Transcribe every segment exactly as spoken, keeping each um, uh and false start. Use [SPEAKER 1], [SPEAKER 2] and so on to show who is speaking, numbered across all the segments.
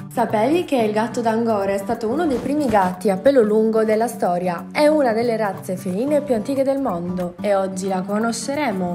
[SPEAKER 1] Sapevi che il gatto d'Angora è stato uno dei primi gatti a pelo lungo della storia? È una delle razze feline più antiche del mondo e oggi la conosceremo.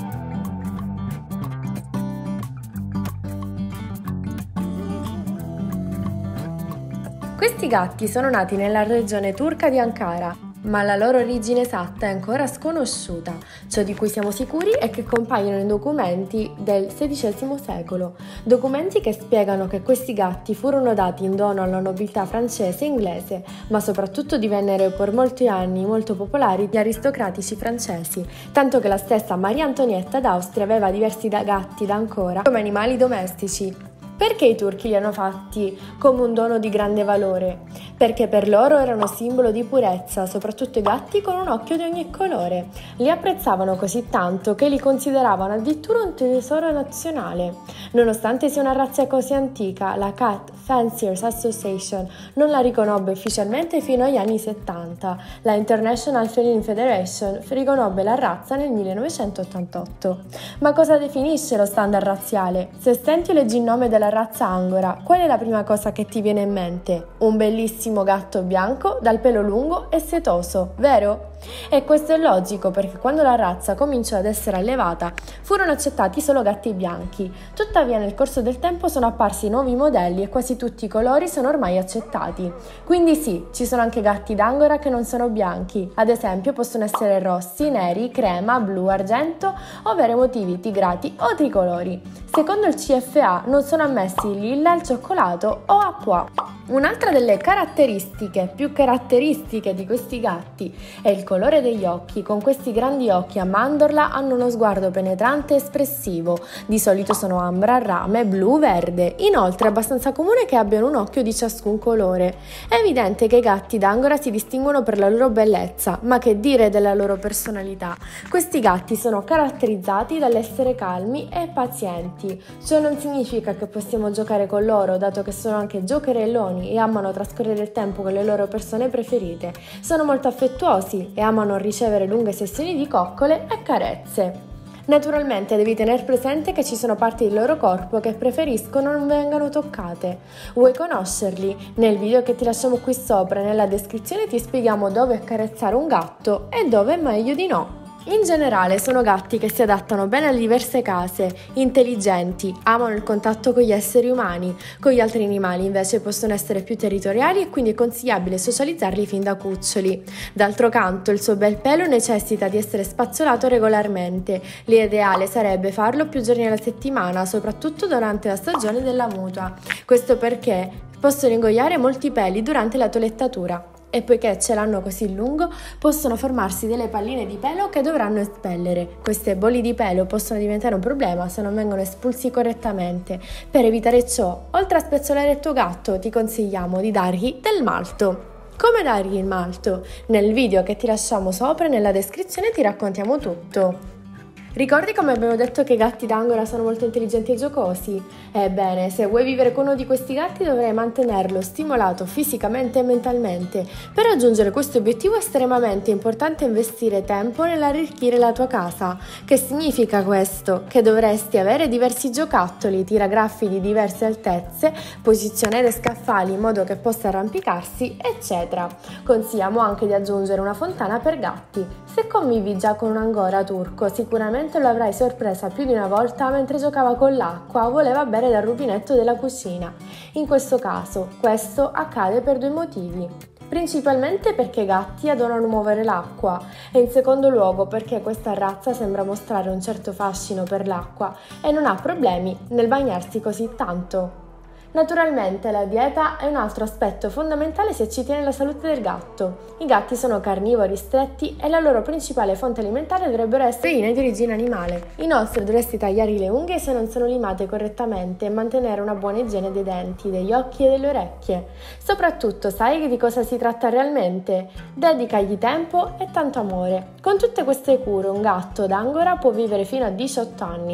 [SPEAKER 1] Questi gatti sono nati nella regione turca di Ankara, ma la loro origine esatta è ancora sconosciuta. Ciò di cui siamo sicuri è che compaiono in documenti del sedicesimo secolo, documenti che spiegano che questi gatti furono dati in dono alla nobiltà francese e inglese, ma soprattutto divennero per molti anni molto popolari gli aristocratici francesi, tanto che la stessa Maria Antonietta d'Austria aveva diversi da gatti d'Ancora come animali domestici. Perché i turchi li hanno fatti come un dono di grande valore? Perché per loro erano simbolo di purezza, soprattutto i gatti con un occhio di ogni colore. Li apprezzavano così tanto che li consideravano addirittura un tesoro nazionale. Nonostante sia una razza così antica, la Cat Fanciers Association non la riconobbe ufficialmente fino agli anni settanta. La International Feline Federation riconobbe la razza nel millenovecentottantotto. Ma cosa definisce lo standard razziale? Se senti o leggi il nome della razza Angora, qual è la prima cosa che ti viene in mente? Un bellissimo gatto bianco dal pelo lungo e setoso, vero? E questo è logico perché quando la razza cominciò ad essere allevata furono accettati solo gatti bianchi. Tuttavia nel corso del tempo sono apparsi nuovi modelli e quasi tutti i colori sono ormai accettati. Quindi sì, ci sono anche gatti d'Angora che non sono bianchi, ad esempio possono essere rossi, neri, crema, blu, argento o avere motivi tigrati o tricolori. Secondo il C F A non sono ammessi il lilla, il cioccolato o acqua. Un'altra delle caratteristiche più caratteristiche di questi gatti è il colore degli occhi. Con questi grandi occhi a mandorla hanno uno sguardo penetrante e espressivo. Di solito sono ambra, rame, blu, verde. Inoltre è abbastanza comune che abbiano un occhio di ciascun colore. È evidente che i gatti d'Angora si distinguono per la loro bellezza, ma che dire della loro personalità? Questi gatti sono caratterizzati dall'essere calmi e pazienti. Ciò non significa che possiamo giocare con loro, dato che sono anche giocherelloni e amano trascorrere il tempo con le loro persone preferite. Sono molto affettuosi e amano ricevere lunghe sessioni di coccole e carezze. Naturalmente devi tenere presente che ci sono parti del loro corpo che preferiscono non vengano toccate. Vuoi conoscerli? Nel video che ti lasciamo qui sopra e nella descrizione ti spieghiamo dove accarezzare un gatto e dove è meglio di no. In generale sono gatti che si adattano bene alle diverse case, intelligenti, amano il contatto con gli esseri umani. Con gli altri animali invece possono essere più territoriali e quindi è consigliabile socializzarli fin da cuccioli. D'altro canto il suo bel pelo necessita di essere spazzolato regolarmente. L'ideale sarebbe farlo più giorni alla settimana, soprattutto durante la stagione della mutua. Questo perché possono ingoiare molti peli durante la toilettatura. E poiché ce l'hanno così lungo, possono formarsi delle palline di pelo che dovranno espellere. Queste bolli di pelo possono diventare un problema se non vengono espulsi correttamente. Per evitare ciò, oltre a spezzolare il tuo gatto, ti consigliamo di dargli del malto. Come dargli il malto? Nel video che ti lasciamo sopra e nella descrizione ti raccontiamo tutto. Ricordi come abbiamo detto che i gatti d'Angora sono molto intelligenti e giocosi? Ebbene, se vuoi vivere con uno di questi gatti dovrai mantenerlo stimolato fisicamente e mentalmente. Per raggiungere questo obiettivo è estremamente importante investire tempo nell'arricchire la tua casa. Che significa questo? Che dovresti avere diversi giocattoli, tiragraffi di diverse altezze, posizionare scaffali in modo che possa arrampicarsi, eccetera. Consigliamo anche di aggiungere una fontana per gatti. Se convivi già con un Angora turco, sicuramente lo avrai sorpresa più di una volta mentre giocava con l'acqua o voleva bere dal rubinetto della cucina. In questo caso, questo accade per due motivi. Principalmente perché i gatti adorano muovere l'acqua e in secondo luogo perché questa razza sembra mostrare un certo fascino per l'acqua e non ha problemi nel bagnarsi così tanto. Naturalmente la dieta è un altro aspetto fondamentale se ci tiene la salute del gatto. I gatti sono carnivori stretti e la loro principale fonte alimentare dovrebbero essere proteine di origine animale. Inoltre dovresti tagliare le unghie se non sono limate correttamente e mantenere una buona igiene dei denti, degli occhi e delle orecchie. Soprattutto sai di cosa si tratta realmente? Dedicagli tempo e tanto amore. Con tutte queste cure un gatto d'Angora può vivere fino a diciotto anni.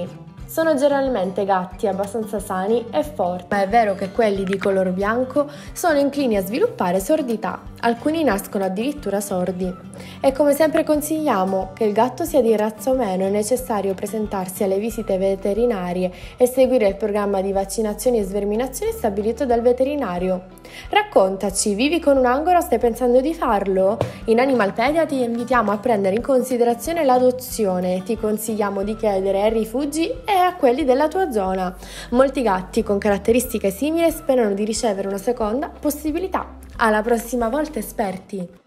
[SPEAKER 1] Sono generalmente gatti abbastanza sani e forti, ma è vero che quelli di color bianco sono inclini a sviluppare sordità. Alcuni nascono addirittura sordi. E come sempre consigliamo che il gatto sia di razza o meno, è necessario presentarsi alle visite veterinarie e seguire il programma di vaccinazioni e sverminazioni stabilito dal veterinario. Raccontaci, vivi con un angora o stai pensando di farlo? In Animalpedia ti invitiamo a prendere in considerazione l'adozione, ti consigliamo di chiedere ai rifugi e a quelli della tua zona. Molti gatti con caratteristiche simili sperano di ricevere una seconda possibilità. Alla prossima volta, esperti!